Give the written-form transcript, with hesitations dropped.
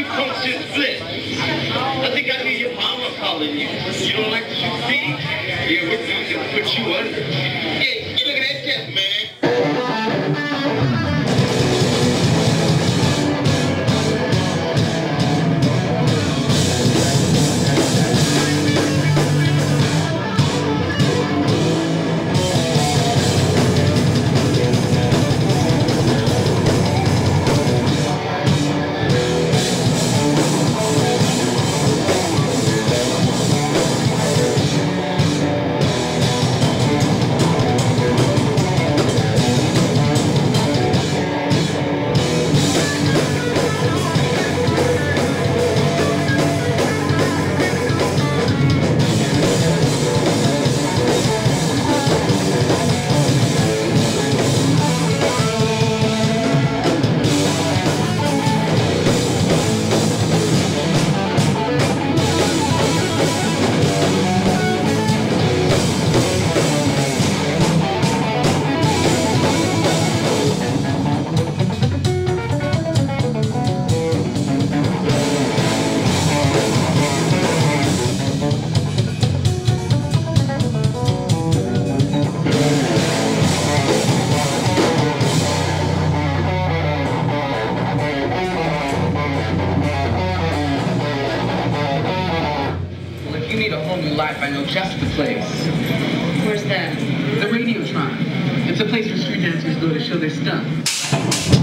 function split. I think I hear your mama calling you. You don't like what you see? Yeah, we're going to put you under. Hey, look at that cat, man. You need a whole new life. I know just the place. Where's that? The Radiotron. It's a place where street dancers go to show their stuff.